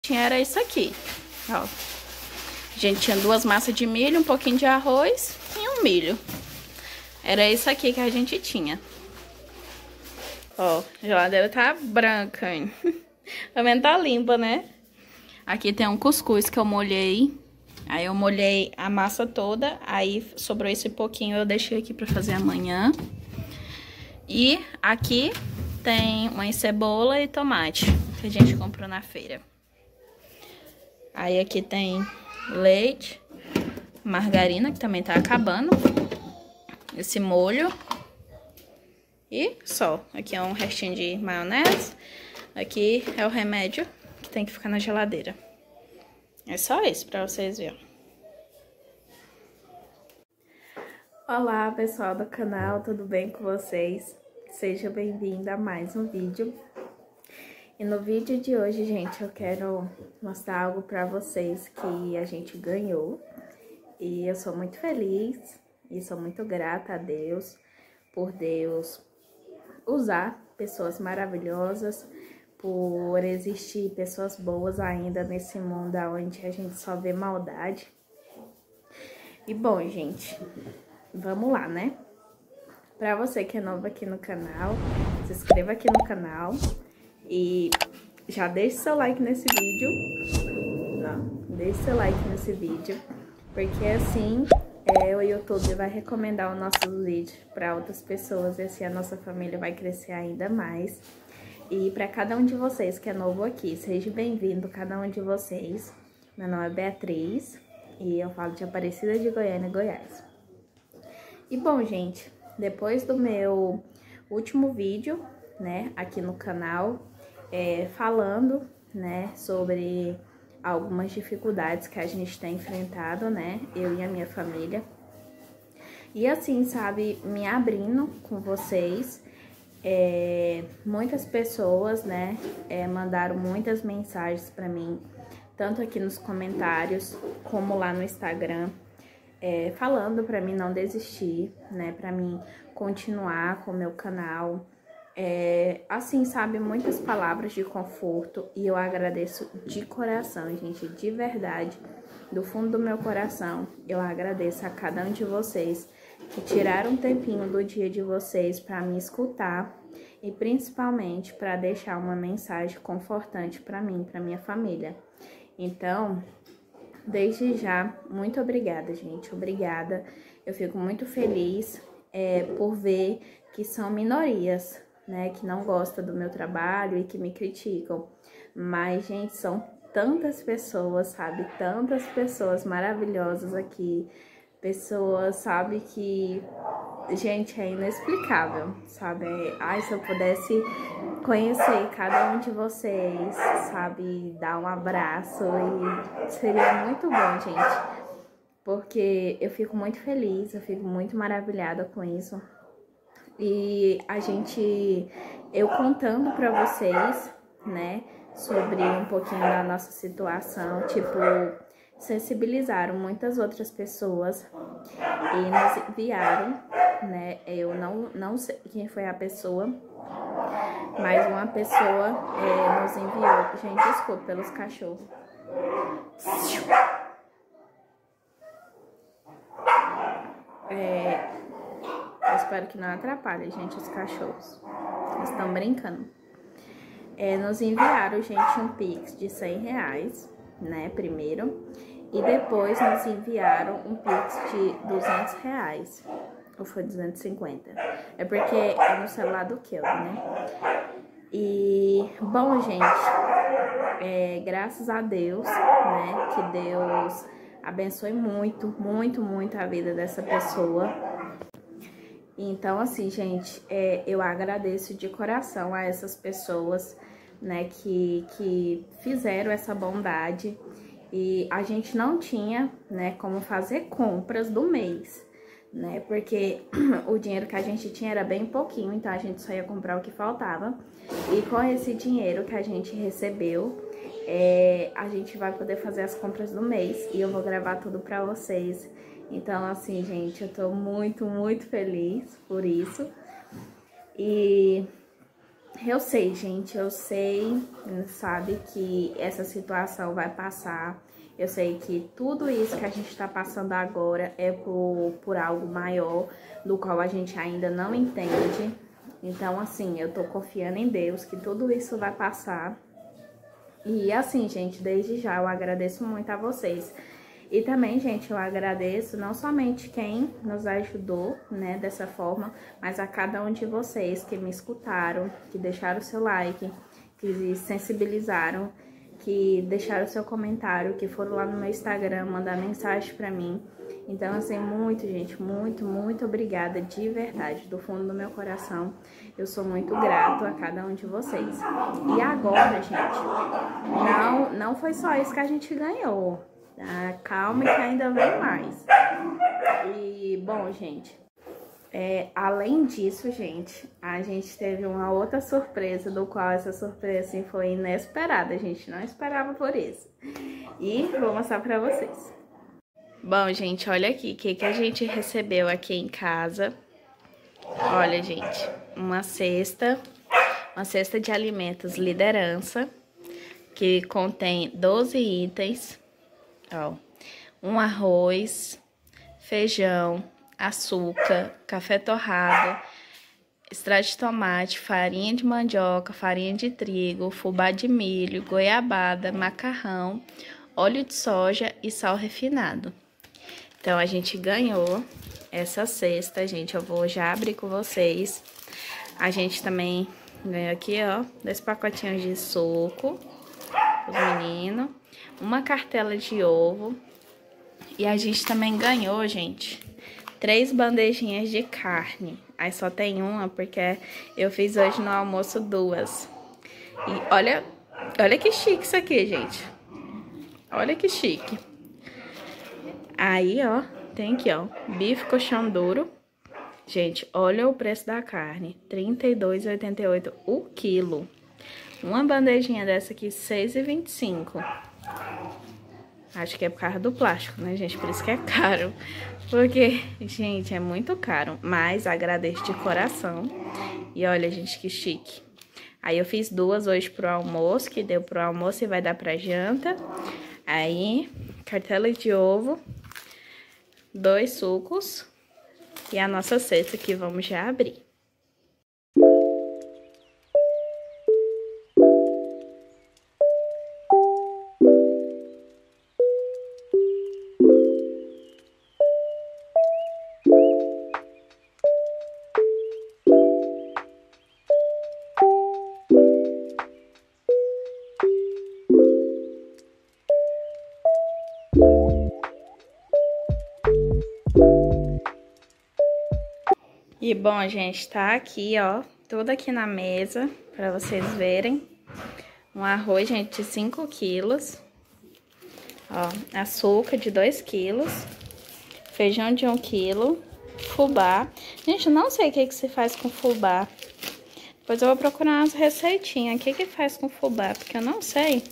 Era isso aqui, ó. A gente tinha 2 massas de milho, um pouquinho de arroz e um milho. Era isso aqui que a gente tinha. Ó, a geladeira tá branca, hein? Pelo menos tá limpa, né? Aqui tem um cuscuz que eu molhei. Aí eu molhei a massa toda, aí sobrou esse pouquinho, eu deixei aqui pra fazer amanhã. E aqui tem uma cebola e tomate, que a gente comprou na feira. Aí aqui tem leite, margarina, que também tá acabando. Esse molho. E só. Aqui é um restinho de maionese. Aqui é o remédio que tem que ficar na geladeira. É só isso pra vocês verem. Olá, pessoal do canal, tudo bem com vocês? Seja bem-vindo a mais um vídeo. E no vídeo de hoje, gente, eu quero mostrar algo pra vocês que a gente ganhou. E eu sou muito feliz e sou muito grata a Deus por Deus usar pessoas maravilhosas, por existir pessoas boas ainda nesse mundo onde a gente só vê maldade. E bom, gente, vamos lá, né? Pra você que é novo aqui no canal, se inscreva aqui no canal e já deixe seu like nesse vídeo. Não, deixe seu like nesse vídeo, porque assim o YouTube vai recomendar o nosso vídeo para outras pessoas e assim a nossa família vai crescer ainda mais. E para cada um de vocês que é novo aqui, seja bem-vindo, cada um de vocês. Meu nome é Beatriz e eu falo de Aparecida de Goiânia, Goiás. E bom, gente, depois do meu último vídeo, né, aqui no canal, falando, né, sobre algumas dificuldades que a gente tem enfrentado, né, eu e a minha família. E assim, sabe, me abrindo com vocês, muitas pessoas, né, mandaram muitas mensagens pra mim, tanto aqui nos comentários, como lá no Instagram, falando pra mim não desistir, né, pra mim continuar com o meu canal. Assim, sabe, muitas palavras de conforto e eu agradeço de coração, gente, de verdade, do fundo do meu coração, eu agradeço a cada um de vocês que tiraram um tempinho do dia de vocês para me escutar e principalmente para deixar uma mensagem confortante para mim, para minha família. Então, desde já, muito obrigada, gente, obrigada. Eu fico muito feliz por ver que são minorias, né, que não gostam do meu trabalho e que me criticam. Mas, gente, são tantas pessoas, sabe, tantas pessoas maravilhosas aqui. Pessoas, sabe, que, gente, é inexplicável, sabe? Ai, se eu pudesse conhecer cada um de vocês, sabe, dar um abraço, e seria muito bom, gente. Porque eu fico muito feliz, eu fico muito maravilhada com isso. E eu contando pra vocês, né, sobre um pouquinho da nossa situação, tipo, sensibilizaram muitas outras pessoas e nos enviaram, né, eu não sei quem foi a pessoa, mas uma pessoa nos enviou. Gente, desculpa pelos cachorros. Eu espero que não atrapalhe, gente, os cachorros. Eles estão brincando. Nos enviaram, gente, um Pix de R$100, né, primeiro. E depois nos enviaram um Pix de R$200. Ou foi 250? É porque é no celular do Kelvin, né? E, bom, gente, graças a Deus, né, que Deus abençoe muito, muito, muito a vida dessa pessoa. Então, assim, gente, eu agradeço de coração a essas pessoas, né, que fizeram essa bondade. E a gente não tinha, né, como fazer compras do mês, né, porque o dinheiro que a gente tinha era bem pouquinho, então a gente só ia comprar o que faltava. E com esse dinheiro que a gente recebeu, a gente vai poder fazer as compras do mês e eu vou gravar tudo pra vocês. Então, assim, gente, eu tô muito, muito feliz por isso. E Eu sei, gente, eu sei, sabe, que essa situação vai passar. Eu sei que tudo isso que a gente tá passando agora é por algo maior, do qual a gente ainda não entende. Então, assim, eu tô confiando em Deus que tudo isso vai passar. E assim, gente, desde já eu agradeço muito a vocês. E também, gente, eu agradeço não somente quem nos ajudou, né, dessa forma, mas a cada um de vocês que me escutaram, que deixaram o seu like, que se sensibilizaram, que deixaram o seu comentário, que foram lá no meu Instagram mandar mensagem pra mim. Então, assim, muito, gente, muito obrigada de verdade, do fundo do meu coração. Eu sou muito grato a cada um de vocês. E agora, gente, não foi só isso que a gente ganhou. Tá? Calma que ainda vem mais. E, bom, gente, além disso, gente, a gente teve uma outra surpresa, do qual essa surpresa, assim, foi inesperada. A gente não esperava por isso. E vou mostrar pra vocês. Bom, gente, olha aqui, o que a gente recebeu aqui em casa. Olha, gente, uma cesta de alimentos Liderança, que contém 12 itens, ó, um arroz, feijão, açúcar, café torrado, extrato de tomate, farinha de mandioca, farinha de trigo, fubá de milho, goiabada, macarrão, óleo de soja e sal refinado. Então, a gente ganhou essa cesta, gente, eu vou já abrir com vocês. A gente também ganhou aqui, ó, 2 pacotinhos de suco, os meninos, uma cartela de ovo. E a gente também ganhou, gente, 3 bandejinhas de carne. Aí só tem uma, porque eu fiz hoje no almoço 2. E olha que chique isso aqui, gente. Olha que chique. Aí, ó, tem aqui, ó, bife colchão duro. Gente, olha o preço da carne, R$ 32,88 o quilo. Uma bandejinha dessa aqui, R$ 6,25. Acho que é por causa do plástico, né, gente? Por isso que é caro. Porque, gente, é muito caro. Mas agradeço de coração. E olha, gente, que chique. Aí eu fiz 2 hoje pro almoço, que deu pro almoço e vai dar pra janta. Aí, cartela de ovo, 2 sucos e a nossa cesta que vamos já abrir. E bom, gente, tá aqui, ó, tudo aqui na mesa, pra vocês verem. Um arroz, gente, de 5 quilos. Ó, açúcar de 2 quilos. Feijão de 1 quilo. Fubá. Gente, eu não sei o que se faz com fubá. Depois eu vou procurar umas receitinhas. O que faz com fubá, porque eu não sei.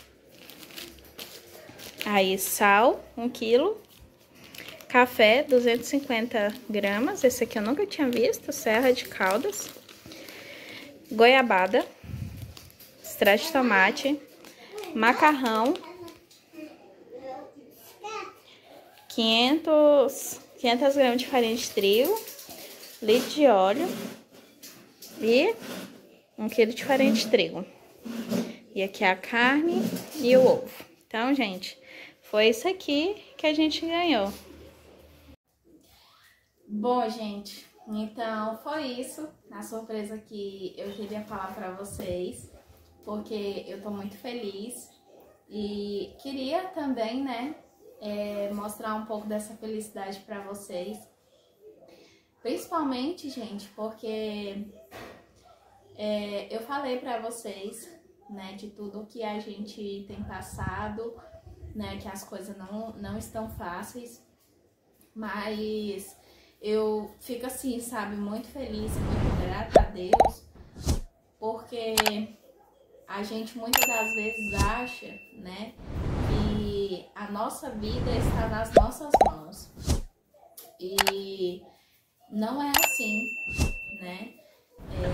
Aí, sal, 1 quilo. Café, 250 gramas. Esse aqui eu nunca tinha visto. Serra de Caldas. Goiabada. Extrato de tomate. Macarrão. 500 gramas de farinha de trigo. Litro de óleo. E 1 quilo de farinha de trigo. E aqui a carne e o ovo. Então, gente, foi isso aqui que a gente ganhou. Bom, gente, então foi isso, a surpresa que eu queria falar pra vocês, porque eu tô muito feliz e queria também, né, mostrar um pouco dessa felicidade pra vocês, principalmente, gente, porque eu falei pra vocês, né, de tudo que a gente tem passado, né, que as coisas não estão fáceis, mas eu fico assim, sabe, muito feliz, muito grata a Deus, porque a gente muitas das vezes acha, né, que a nossa vida está nas nossas mãos. E não é assim, né? A gente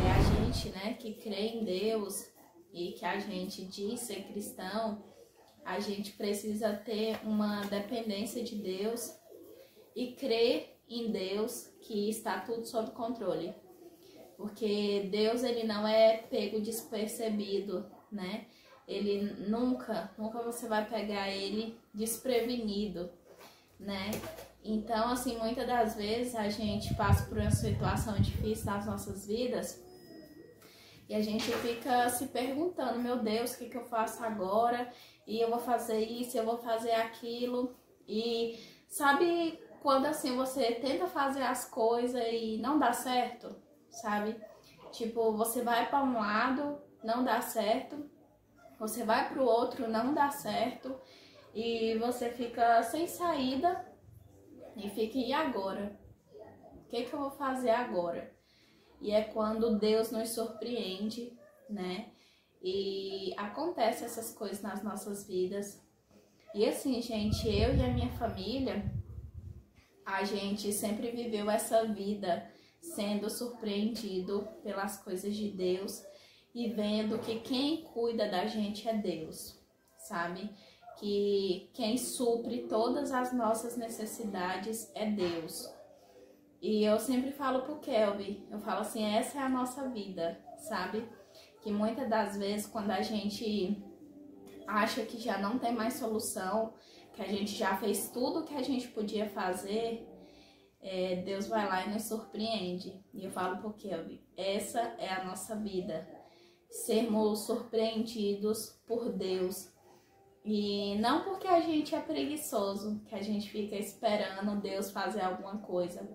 gente, né, que crê em Deus e que a gente diz ser cristão, a gente precisa ter uma dependência de Deus e crer em Deus que está tudo sob controle. Porque Deus, ele não é pego despercebido, né? Ele nunca você vai pegar ele desprevenido, né? Então, assim, muitas das vezes a gente passa por uma situação difícil nas nossas vidas e a gente fica se perguntando, meu Deus, o que eu faço agora? E eu vou fazer isso, eu vou fazer aquilo. E sabe quando assim você tenta fazer as coisas e não dá certo, sabe? Tipo, você vai para um lado, não dá certo. Você vai para o outro, não dá certo. E você fica sem saída. E fica, e agora? O que eu vou fazer agora? E é quando Deus nos surpreende, né? E acontece essas coisas nas nossas vidas. E assim, gente, eu e a minha família, a gente sempre viveu essa vida sendo surpreendido pelas coisas de Deus e vendo que quem cuida da gente é Deus, sabe? Que quem supre todas as nossas necessidades é Deus. E eu sempre falo pro Kelvin, eu falo assim, essa é a nossa vida, sabe? Que muitas das vezes quando a gente acha que já não tem mais solução, que a gente já fez tudo que a gente podia fazer, Deus vai lá e nos surpreende. E eu falo pro Kelvin, essa é a nossa vida, sermos surpreendidos por Deus. E não porque a gente é preguiçoso, que a gente fica esperando Deus fazer alguma coisa,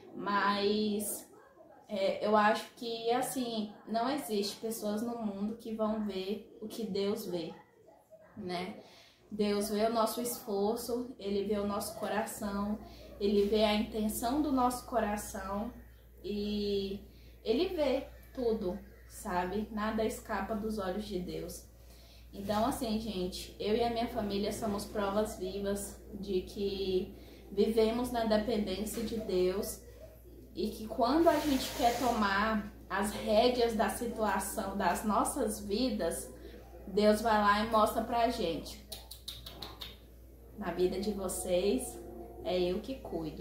mas eu acho que, assim, não existe pessoas no mundo que vão ver o que Deus vê, né? Deus vê o nosso esforço, Ele vê o nosso coração, Ele vê a intenção do nosso coração e Ele vê tudo, sabe? Nada escapa dos olhos de Deus. Então, assim, gente, eu e a minha família somos provas vivas de que vivemos na dependência de Deus e que quando a gente quer tomar as rédeas da situação das nossas vidas, Deus vai lá e mostra pra gente. Na vida de vocês, é eu que cuido.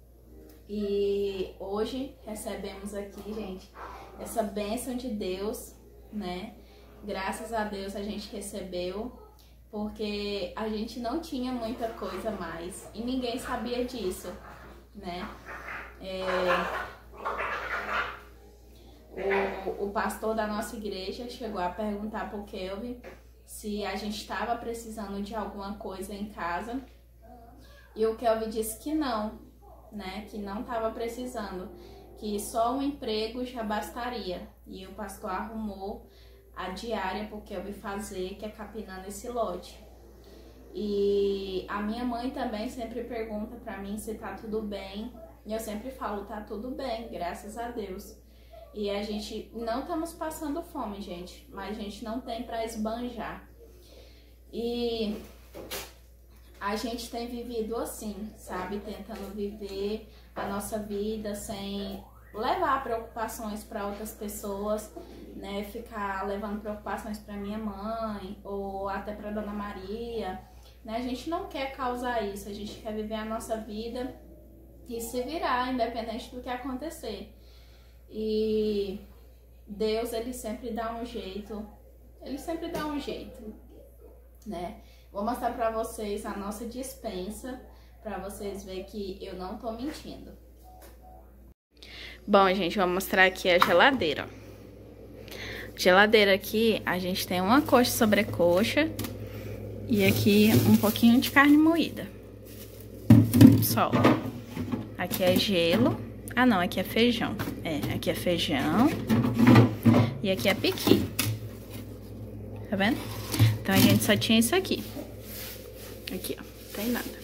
E hoje recebemos aqui, gente, essa bênção de Deus, né? Graças a Deus a gente recebeu, porque a gente não tinha muita coisa mais e ninguém sabia disso, né? O pastor da nossa igreja chegou a perguntar pro Kelvin se a gente estava precisando de alguma coisa em casa e o Kelvin disse que não, né? Que não estava precisando, que só um emprego já bastaria. E o pastor arrumou a diária pro Kelvin fazer, que é capinando esse lote. E a minha mãe também sempre pergunta pra mim se tá tudo bem. E eu sempre falo, tá tudo bem, graças a Deus. E a gente não estamos passando fome, gente, mas a gente não tem pra esbanjar. E a gente tem vivido assim, sabe? Tentando viver a nossa vida sem levar preocupações para outras pessoas, né? Ficar levando preocupações para minha mãe ou até para Dona Maria, né? A gente não quer causar isso, a gente quer viver a nossa vida e se virar, independente do que acontecer. E Deus, ele sempre dá um jeito, né? Vou mostrar pra vocês a nossa despensa, pra vocês verem que eu não tô mentindo. Bom, gente, vou mostrar aqui a geladeira. Geladeira aqui, a gente tem uma coxa sobrecoxa e aqui um pouquinho de carne moída. Só. Aqui é gelo. Ah, não, aqui é feijão. Aqui é feijão. E aqui é piqui. Tá vendo? Então, a gente só tinha isso aqui. Aqui, ó. Não tem nada.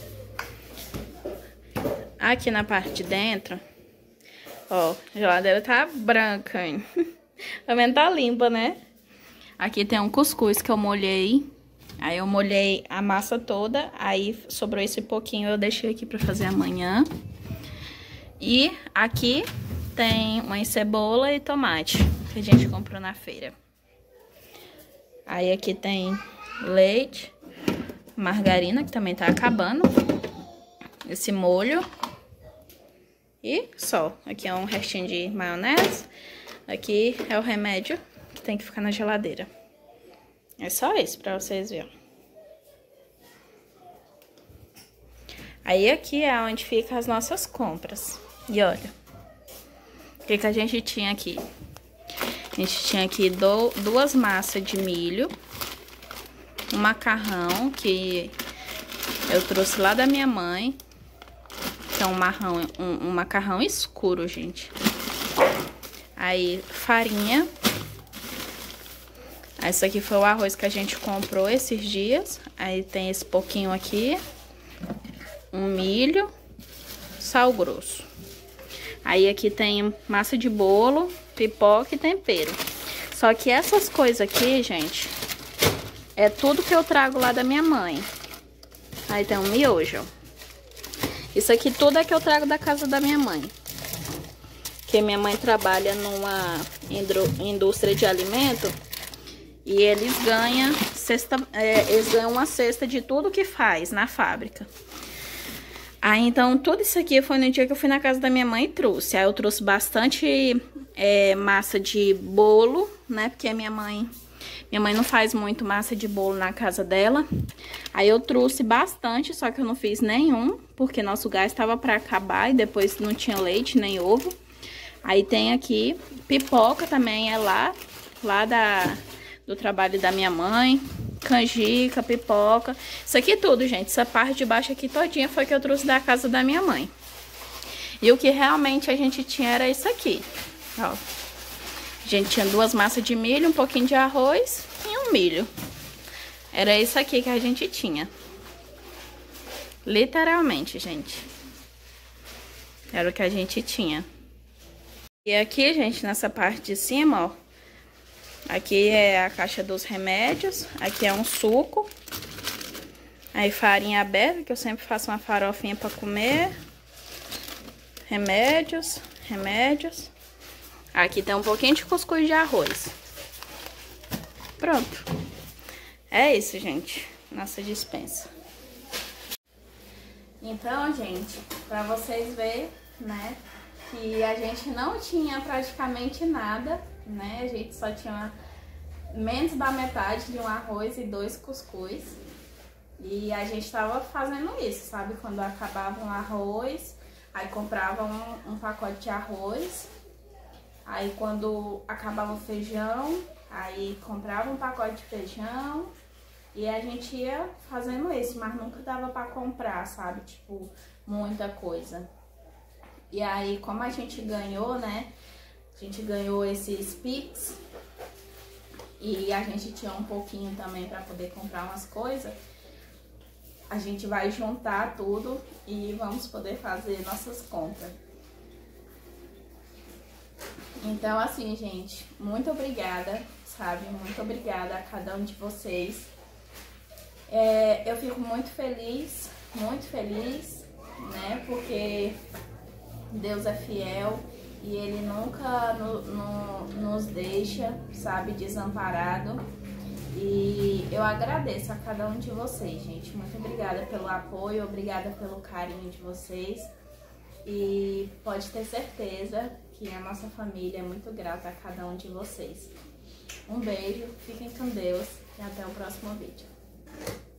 Aqui na parte de dentro, ó, a geladeira tá branca, hein? Também tá limpa, né? Aqui tem um cuscuz que eu molhei. Aí eu molhei a massa toda. Aí sobrou esse pouquinho, eu deixei aqui pra fazer amanhã. E aqui tem uma cebola e tomate. que a gente comprou na feira. Aí aqui tem leite, margarina, que também tá acabando. Esse molho. E só. Aqui é um restinho de maionese. Aqui é o remédio que tem que ficar na geladeira. É só isso pra vocês verem. Aí aqui é onde ficam as nossas compras. E olha, o que a gente tinha aqui? A gente tinha aqui duas massas de milho, um macarrão que eu trouxe lá da minha mãe, que é um macarrão escuro, gente. Aí farinha. Esse aqui foi o arroz que a gente comprou esses dias. Aí tem esse pouquinho aqui, um milho, sal grosso. Aí aqui tem massa de bolo, pipoca e tempero. Só que essas coisas aqui, gente, é tudo que eu trago lá da minha mãe. Aí tem um miojo. Isso aqui tudo é que eu trago da casa da minha mãe. Porque minha mãe trabalha numa indústria de alimento e eles ganham uma cesta de tudo que faz na fábrica. Aí, então, tudo isso aqui foi no dia que eu fui na casa da minha mãe e trouxe. Aí eu trouxe bastante massa de bolo, né? Porque minha mãe não faz muito massa de bolo na casa dela. Aí eu trouxe bastante, só que eu não fiz nenhum, porque nosso gás estava para acabar e depois não tinha leite nem ovo. Aí tem aqui pipoca também, é lá do trabalho da minha mãe. Canjica, pipoca, isso aqui tudo, gente, essa parte de baixo aqui todinha foi que eu trouxe da casa da minha mãe. E o que realmente a gente tinha era isso aqui, ó. A gente tinha duas massas de milho, um pouquinho de arroz e um milho. Era isso aqui que a gente tinha. Literalmente, gente. Era o que a gente tinha. E aqui, gente, nessa parte de cima, ó. Aqui é a caixa dos remédios. Aqui é um suco. Aí farinha aberta, que eu sempre faço uma farofinha pra comer. Remédios. Aqui tem um pouquinho de cuscuz de arroz. Pronto. É isso, gente. Nossa despensa. Então, gente, pra vocês verem, né, que a gente não tinha praticamente nada, né? A gente só tinha menos da metade de um arroz e 2 cuscuz. E a gente tava fazendo isso, sabe? Quando acabava um arroz, aí comprava um pacote de arroz. Aí quando acabava o feijão, aí comprava um pacote de feijão. E a gente ia fazendo isso, mas nunca dava pra comprar, sabe? Tipo, muita coisa. E aí, como a gente ganhou, né? A gente ganhou esses Pix. E a gente tinha um pouquinho também pra poder comprar umas coisas. A gente vai juntar tudo e vamos poder fazer nossas compras. Então, assim, gente, muito obrigada, sabe? Muito obrigada a cada um de vocês. Eu fico muito feliz, né? Porque Deus é fiel e Ele nunca nos deixa, sabe, desamparado. E eu agradeço a cada um de vocês, gente. Muito obrigada pelo apoio, obrigada pelo carinho de vocês. E pode ter certeza que a nossa família é muito grata a cada um de vocês. Um beijo, fiquem com Deus e até o próximo vídeo.